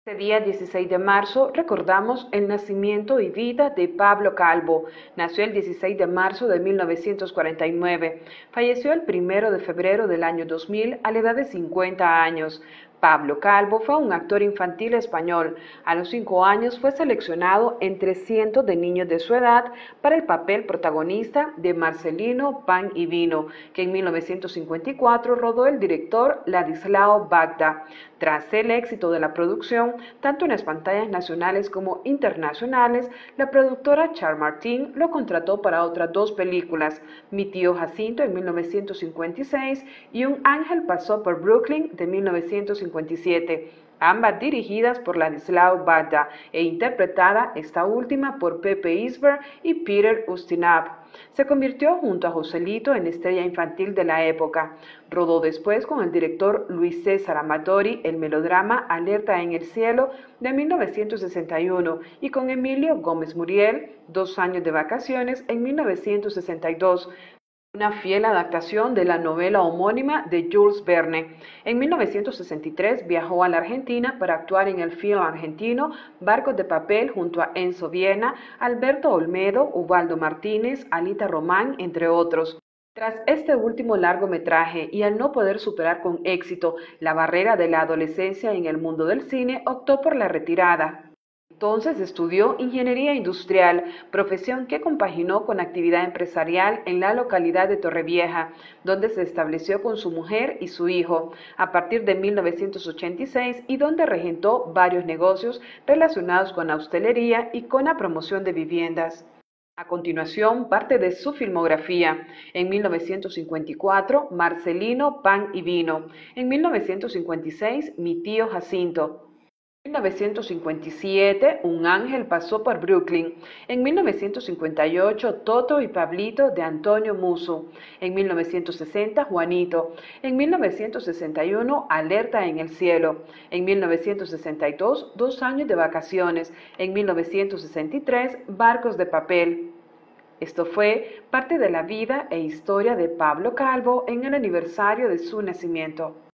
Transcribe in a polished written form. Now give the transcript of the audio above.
Este día 16 de marzo recordamos el nacimiento y vida de Pablo Calvo. Nació el 16 de marzo de 1949. Falleció el 1 de febrero del año 2000 a la edad de 50 años. Pablo Calvo fue un actor infantil español. A los 5 años fue seleccionado entre cientos de niños de su edad para el papel protagonista de Marcelino, Pan y Vino, que en 1954 rodó el director Ladislao Bagda. Tras el éxito de la producción, tanto en las pantallas nacionales como internacionales, la productora Charles Martin lo contrató para otras dos películas, Mi tío Jacinto en 1956 y Un ángel pasó por Brooklyn de 1957, ambas dirigidas por Ladislao Bagda e interpretada esta última por Pepe Isbert y Peter Ustinov. Se convirtió junto a Joselito en estrella infantil de la época. Rodó después con el director Luis César Amatori el melodrama Alerta en el cielo de 1961 y con Emilio Gómez Muriel, 2 años de vacaciones en 1962. Una fiel adaptación de la novela homónima de Jules Verne. En 1963 viajó a la Argentina para actuar en el film argentino Barcos de papel junto a Enzo Viena, Alberto Olmedo, Ubaldo Martínez, Alita Román, entre otros. Tras este último largometraje y al no poder superar con éxito la barrera de la adolescencia en el mundo del cine, optó por la retirada. Entonces estudió ingeniería industrial, profesión que compaginó con actividad empresarial en la localidad de Torrevieja, donde se estableció con su mujer y su hijo a partir de 1986 y donde regentó varios negocios relacionados con la hostelería y con la promoción de viviendas. A continuación, parte de su filmografía. En 1954, Marcelino, Pan y Vino. En 1956, Mi tío Jacinto. En 1957, Un ángel pasó por Brooklyn. En 1958, Toto y Pablito de Antonio Musso. En 1960, Juanito. En 1961, Alerta en el cielo. En 1962, 2 años de vacaciones. En 1963, Barcos de papel. Esto fue parte de la vida e historia de Pablo Calvo en el aniversario de su nacimiento.